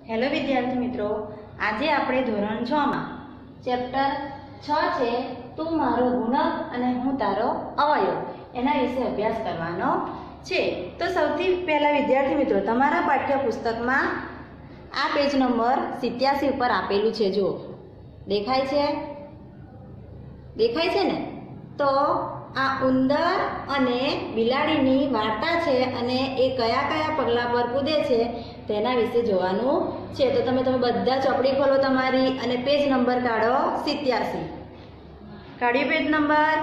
Hello વિદ્યાર્થી મિત્રો, આજે આપણે ધોરણ 6 માં ચેપ્ટર 6 છે તું મારો ગુણક અને હું તારો અવયવ એના વિશે અભ્યાસ કરવાનો છે। તો સૌથી પહેલા વિદ્યાર્થી મિત્રો, તમારા પાઠ્યપુસ્તકમાં આ પેજ નંબર 87 ઉપર આપેલું છે, જો દેખાય છે ને? તો આ ઉંદર અને બિલાડીની વાર્તા છે અને એ કયા કયા પગલા પર કૂદે છે તેના વિશે જોવાનું છે। તો તમે બધા ચોપડી ખોલો તમારી અને પેજ નંબર કાઢો 87। કાઢ્યો પેજ નંબર?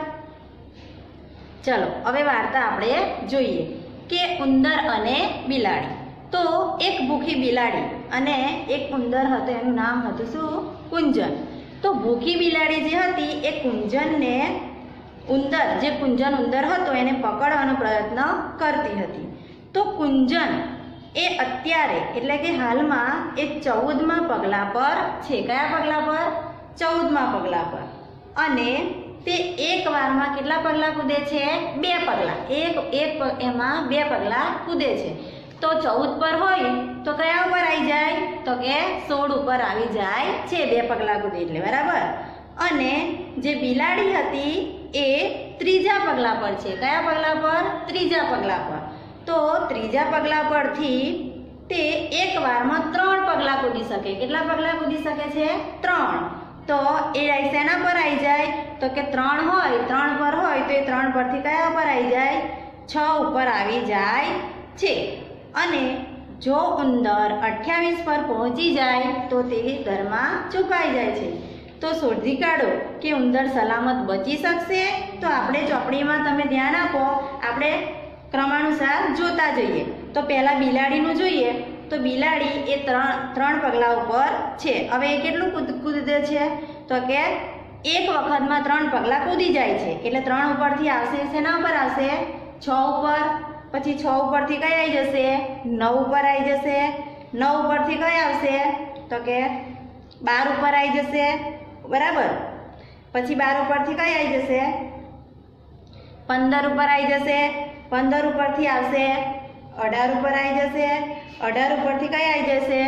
ચલો હવે વાર્તા આપણે જોઈએ કે ઉંદર અને બિલાડી। તો એક ભૂખી બિલાડી અને એક ઉંદર હતો, એનું નામ હતું શું? કુંજન। તો ભૂખી બિલાડી જે હતી એ કુંજનને ઉંદર જે કુંજન ઉંદર હતો એને પકડવાનો પ્રયત્ન કરતી હતી। તો કુંજન એ અત્યારે એટલે કે હાલમાં એ 14મા પગલા પર છે। કયા પગલા પર? 14મા પગલા પર। અને તે એક વારમાં કેટલા પગલા કૂદે છે? 2 પગલા। એમાં 2 પગલા કૂદે છે। તો 14 પર હોય તો કયા ઉપર આવી જાય? તો કે 16 ઉપર આવી જાય છે, 2 પગલા કૂદે એટલે, બરાબર। અને જે બિલાડી હતી એ 3જા પગલા પર છે। કયા પગલા પર? 3જા પગલા પર। તો 3જા પગલા પરથી તે એક વારમાં 3 પગલા કૂદી શકે। કેટલા પગલા કૂદી શકે છે? 3। તો એ શેના પર આવી જાય? તો કે 3 હોય, 3 પર હોય તો એ 3 પરથી કયા ઉપર આવી જાય? 6 ઉપર આવી જાય છે। અને જો ઉંદર 28 પર પહોંચી જાય તો તે ઘરમાં છુપાઈ જાય છે। તો શોધી કાઢો કે ઉંદર સલામત બચી શકશે? તો આપણે ચોપડીમાં તમે ધ્યાન આપો, આપણે ક્રમાનુસાર જોતા જઈએ। તો પહેલા બિલાડીનું જોઈએ તો બિલાડી એ 3 પગલા ઉપર છે। હવે એ કેટલું કૂદે છે? તો કે એક વખતમાં 3 પગલા કૂદી જાય છે, એટલે 3 ઉપરથી આવશે શેના ઉપર આવશે? 6 ઉપર। પછી 6 ઉપરથી કઈ આવી જશે? 9 ઉપર આવી જશે। 9 ઉપરથી કઈ આવશે? તો કે 12 ઉપર આવી જશે, બરાબર। પછી 12 ઉપરથી કઈ આવી જશે? 15 ઉપર આવી જશે। 15 ઉપરથી આવશે 18 ઉપર આવી જશે। 18 ઉપરથી કઈ આવી જશે?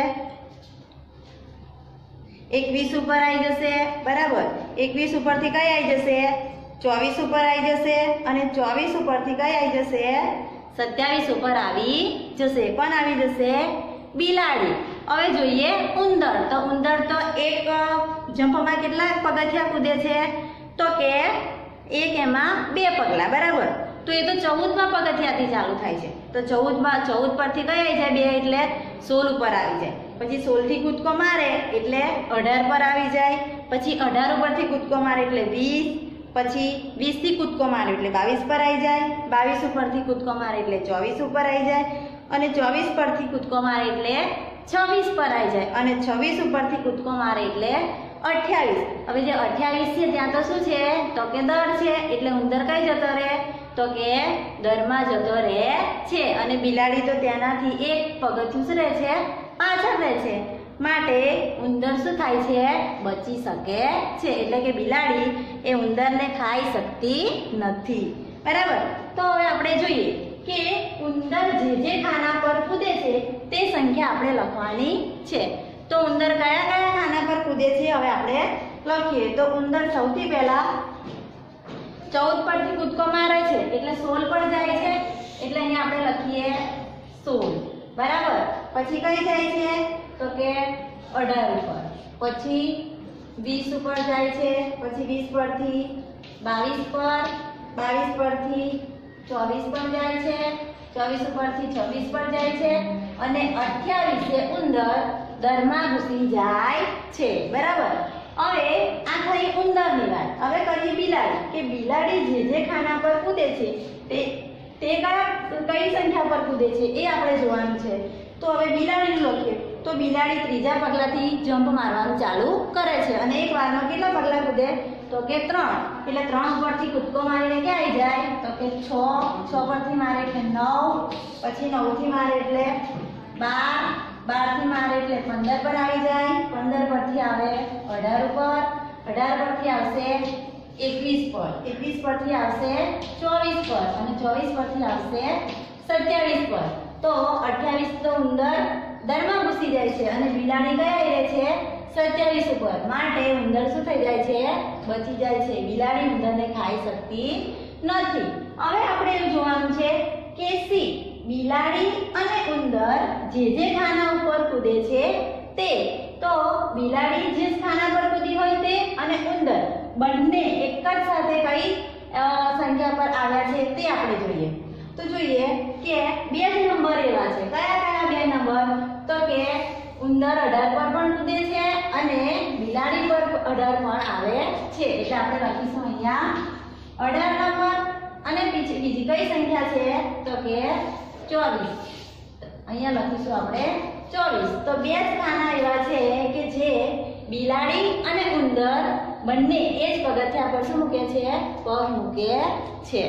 21 ઉપર આવી જશે, બરાબર। 21 ઉપરથી કઈ આવી જશે? 24 ઉપર આવી જશે। અને 24 ઉપરથી કઈ આવી જશે? 27 ઉપર આવી જશે। કોણ આવી જશે? બિલાડી। હવે જોઈએ ઉંદર। તો ઉંદર તો એક જમ્પમાં કેટલા પગથિયા કૂદે છે? તો કે એક એમાં 2 પગલા, બરાબર। તો એ તો 14મા પગથિયાથી ચાલુ થાય છે। તો 14 પરથી કઈ આવી જાય? 2 એટલે 16 ઉપર આવી જાય। પછી 16 થી કૂદકો મારે એટલે 18 પર આવી જાય। પછી 18 ઉપરથી કૂદકો મારે એટલે 20। પછી 20 થી કૂદકો મારે એટલે 22 પર આવી જાય। 22 ઉપરથી કૂદકો મારે એટલે 24 ઉપર આવી જાય। અને 24 પરથી કૂદકો મારે એટલે 26 પર આવી જાય। અને 26 ઉપરથી કૂદકો મારે એટલે 28। હવે જે 28 છે ત્યાં તો શું છે? તો કે દર છે, એટલે ઉંદર કઈ જતો રહે? તો કે દરમાં જતો રહે છે। અને બિલાડી તો તેનાથી એક પગથિયું શું રહે છે? પાછળ રહે છે, માટે ઉંદર શું થાય છે? બચી શકે છે। એટલે કે બિલાડી એ ઉંદરને ખાઈ શકતી નથી, બરાબર। તો હવે આપણે જોઈએ કે ઉંદર જે ખાના પર કૂદે છે તે સંખ્યા આપણે લખવાની છે। તો ઉંદર કયા કયા ખાના પર કૂદે છે હવે આપણે લખીએ। તો ઉંદર સૌથી પહેલા 14 પરથી કૂદકો મારે છે એટલે 16 પર જાય છે, એટલે અહીંયા આપણે લખીએ 16, બરાબર। પછી કઈ જાય છે? તો કે 18 ઉપર। પછી 20 ઉપર જાય છે। પછી 20 પરથી 22 પર, 22 પરથી 24 પર જાય છે। 24 ઉપરથી 26 પર જાય છે। અને 28 એ ઉંદર દરમાં ઘૂસી જાય છે, બરાબર। હવે આ થઈ ઉંદરની વાત। હવે કરીએ બિલાડી કે બિલાડી જે ખાના પર કૂદે છે તે કઈ સંખ્યા પર કૂદે છે એ આપણે જોવાનું છે। તો હવે બિલાડીનું લખીએ તો બિલાડી 3જા પગલાથી જમ્પ મારવાનું ચાલુ કરે છે અને એક વારમાં કેટલા પગલા કૂદે? તો કે 3। એટલે 3 ઉપરથી કૂદકો મારીને ક્યાં આવી જાય? તો કે 6 પરથી મારે એટલે 9। પછી 9 થી મારે એટલે 12। 12 થી મારે એટલે 15 પર આવી જાય। 15 પરથી આવે 18 ઉપર। 18 પરથી આવશે 21 પર। 21 પરથી આવશે 24 પર। અને 24 પરથી આવશે 27 પર। તો 28 તો ઉંદર દરમાં ઘૂસી બેસી જાય છે અને બિલાડી કઈ આવી છે 27 ઉપર, માટે ઉંદર શું થઈ જાય છે? બચી જાય છે. બિલાડી ઉંદરને ખાઈ શકતી નથી. હવે આપણે એવું જોવાનું છે કે સી બિલાડી અને ઉંદર જે ખાના ઉપર કૂદે છે તે, તો બિલાડી જે ખાના પર કૂદી હોય તે અને ઉંદર બંને એક જ સાથે કઈ સંખ્યા પર આવ્યા છે તે આપણે જોઈએ. તો જોઈએ કે બે જ નંબર એવા છે. કયા કયા બે નંબર? તો કે ઉંદર 18 પર પણ કૂદે છે અને બિલાડી પર 18 પણ આવે છે. એટલે આપણે લખીશું અહીંયા 18 નંબર અને બીજી કઈ સંખ્યા છે? તો કે 24. અહીંયા લખીશું આપણે 24. તો બે જ ખાના એવા છે કે જે બિલાડી અને ઉંદર બંને એ જ પગથિયા પર શું મૂકે છે? પગ મૂકે છે.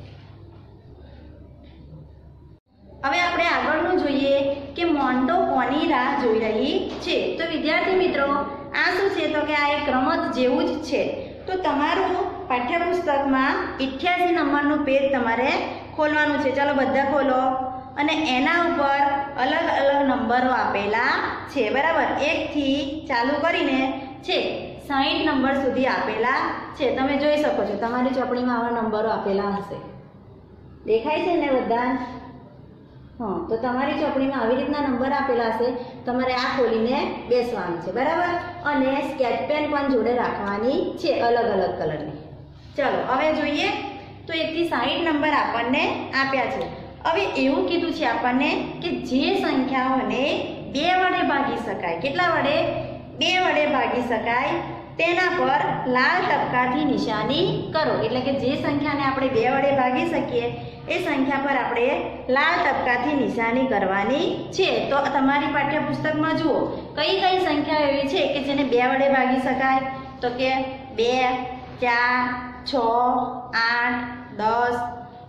હવે આપણે આગળનું જોઈએ કે મોન્ટો કોની રાહ જોઈ રહી છે. તો વિદ્યાર્થી મિત્રો, આ શું છે? તો કે આ એક રમત જેવું જ છે. તો તમારું પાઠ્યપુસ્તકમાં 88 નંબરનું પેજ તમારે ખોલવાનું છે. ચાલો બધા ખોલો. અને એના ઉપર અલગ અલગ નંબરો આપેલા છે, બરાબર? 1 થી ચાલુ કરીને છે 60 નંબર સુધી આપેલા છે. તમે જોઈ શકો છો, તમારી ચોપડીમાં આવા નંબરો આપેલા હશે. દેખાય છે ને બધા? હા, તો તમારી ચોપડીમાં આવી રીતના નંબર આપેલા હશે. તમારે આ ખોલીને બેસવાનું છે, બરાબર? અને સ્કેચ પેન પણ જોડે રાખવાની છે, અલગ અલગ કલરની. ચાલો હવે જોઈએ. તો 1 થી 60 નંબર આપણને આપ્યા છે. હવે એવું કીધું છે આપણને કે જે સંખ્યાઓને 2 વડે ભાગી શકાય. કેટલા વડે? 2 વડે ભાગી શકાય તેના પર લાલ ટપકાથી નિશાની કરો. એટલે કે જે સંખ્યાને આપણે 2 વડે ભાગી શકીએ એ સંખ્યા પર આપણે લાલ ટપકાથી નિશાની કરવાની છે. તો તમારી પાઠ્યપુસ્તકમાં જુઓ કઈ કઈ સંખ્યા એવી છે કે જેને 2 વડે ભાગી શકાય. તો કે 2, 4, 6, 8, 10,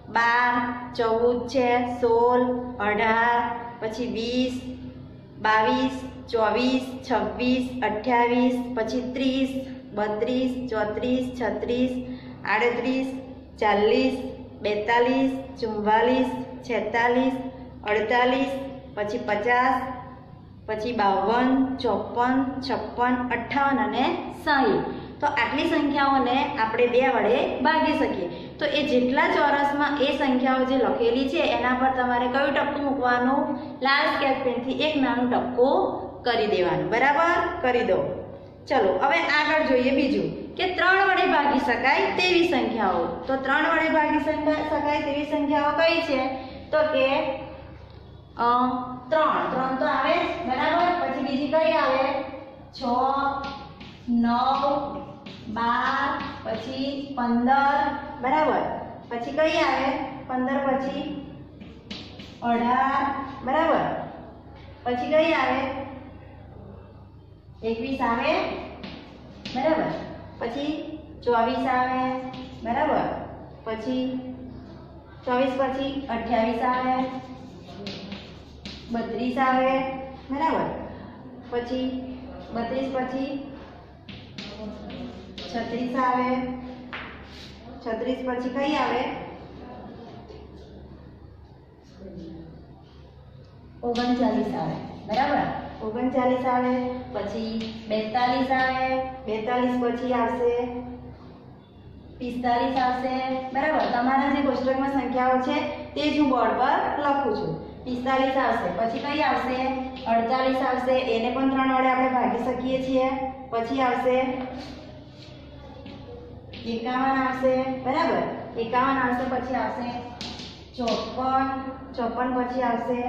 12, 14 છે, 16, 18, પછી 20, 22, 24, 26, 28, પછી 30, 32, 34, 36, 38, 40, 42, 44, 46, 48, પછી 50, પછી 52, 54, 56, 58 અને 60. તો આટલી સંખ્યાઓને આપણે 2 વડે ભાગી શકીએ. તો એ જેટલા ચોરસમાં એ સંખ્યાઓ જે લખેલી છે એના પર તમારે કયું ટપકું મૂકવાનું? લાલ સ્કેચ પેનથી એક નાનું ટપકું કરી દેવાનું, બરાબર? કરી દો. ચલો હવે આગળ જોઈએ બીજું કે 3 વડે ભાગી શકાય તેવી સંખ્યાઓ. તો 3 વડે ભાગી શકાય તેવી સંખ્યાઓ કઈ છે? તો કે 3 તો આવે, બરાબર? પછી બીજી કઈ આવે? 6, 9, 12, પછી 15, બરાબર? પછી કઈ આવે? 15 પછી 18, બરાબર? પછી કઈ આવે? 21 આવે, બરાબર? પછી 24 આવે, બરાબર? પછી 24 પછી 28 આવે, 32 આવે, બરાબર? પછી 32 પછી 36 આવે, 36 પછી કઈ આવે? 39 આવે, બરાબર? 39 આવે, પછી 42 આવે, 42 પછી આવશે 45 આવશે, બરાબર? તમારા જે કોષ્ટકમાં સંખ્યાઓ છે તે જ હું બોર્ડ પર લખું છું. 45 આવશે, પછી કઈ આવશે? 48 આવશે, એને પણ 3 વડે આપણે ભાગી શકીએ છીએ. પછી આવશે 51 આવશે, બરાબર? 51 આવશે, પછી આવશે 54 પછી આવશે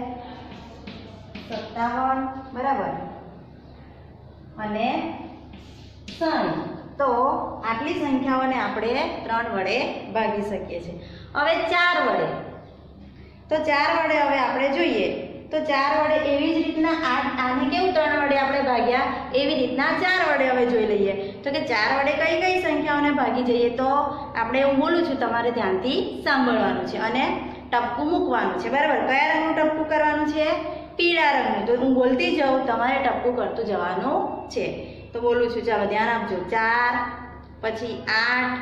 57, બરાબર? અને 60. તો આટલી સંખ્યાઓને આપણે 3 વડે ભાગી શકીએ છીએ. હવે 4 વડે. તો 4 વડે હવે આપણે જોઈએ. તો 4 વડે એવી જ રીતના આને કેવું 3 વડે આપણે ભાગ્યા એવી રીતના 4 વડે હવે જોઈ લઈએ. તો કે 4 વડે કઈ કઈ સંખ્યાઓને ભાગી જઈએ? તો આપણે હું બોલું છું, તમારે ધ્યાનથી સાંભળવાનું છે અને ટપકું મૂકવાનું છે, બરાબર? કયા રંગનું ટપકું કરવાનું છે? પીળા રંગનું. તો હું બોલતી જાઉં, તમારે ટપકું કરતું જવાનું છે. તો બોલું છું, ચાલો ધ્યાન આપજો. 4, પછી 8,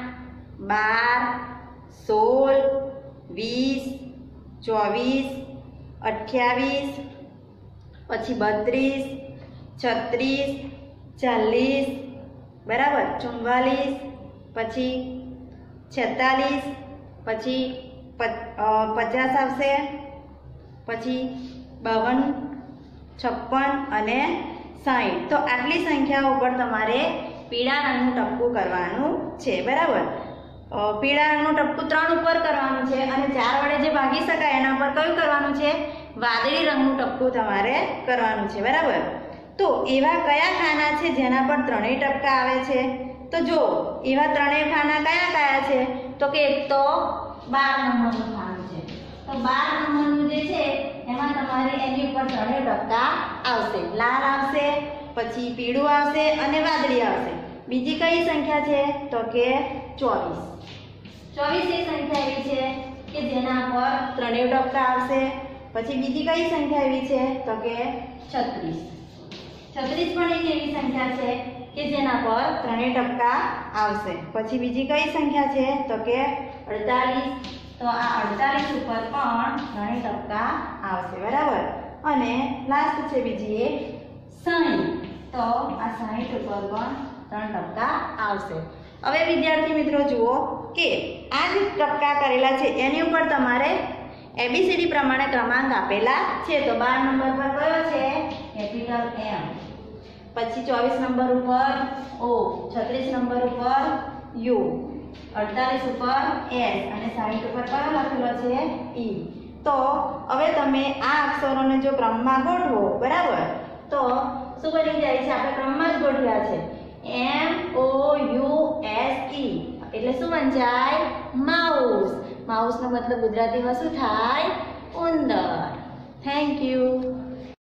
12, 16, 20, 24, 28, પછી 32, 36, 40, બરાબર, 44, પછી 46, પછી 50 આવશે, પછી 52, 56 અને 60. તો આટલી સંખ્યાઓ ઉપર તમારે પીળા રંગનું ટપકું કરવાનું છે, બરાબર. પીળા રંગનું ટપકું 3 ઉપર કરવાનું છે અને 4 વડે જે ભાગી શકાય એના પર કયું કરવાનું છે? વાદળી રંગનું ટપકું તમારે કરવાનું છે, બરાબર. તો એવા કયા ખાના છે જેના પર ત્રણેય ટપકા આવે છે? તો જો એવા ત્રણેય ખાના કયા કયા છે? તો કે એક તો 12 નંબરનું ખાનું છે. તો 12 નંબરનું જે છે એમાં તમારે એની ઉપર ત્રણેય ટપકા આવશે. લાલ આવશે, પછી પીળું આવશે અને વાદળી આવશે. બીજી કઈ સંખ્યા છે? તો કે 24. 24 એ સંખ્યા એવી છે કે જેના પર ત્રણેય ટપકા આવશે. પછી બીજી કઈ સંખ્યા એવી છે? તો કે 36. 36 પણ એક એવી સંખ્યા છે કે જેના પર ત્રણેય ટપકા આવશે. પછી બીજી કઈ સંખ્યા છે? તો કે 48. તો આ 48 ઉપર પણ ત્રણેય ટપકા આવશે, બરાબર. અને લાસ્ટ છે બીજી એક 60. તો આ 60 ઉપર પણ 3 ટપકા આવશે. હવે વિદ્યાર્થી મિત્રો જુઓ કે આ જે ટપકા કરેલા છે એની ઉપર તમારે ABCD પ્રમાણે ક્રમાંક આપેલા છે. તો 12 નંબર પર કયો છે? Capital M. પછી 24 નંબર ઉપર O, 36 નંબર ઉપર U, 48 ઉપર S અને 60 ઉપર કયો લખેલો છે? E. તો હવે તમે આ અક્ષરોને જો ક્રમમાં ગોઠવો, બરાબર, તો શું બની જાય છે? આપણે ક્રમમાં જ ગોઠવ્યા છે. MOUSE એટલે શું બની જાય? માઉસ. માઉસનો મતલબ ગુજરાતીમાં શું થાય? ઉંદર. Thank you.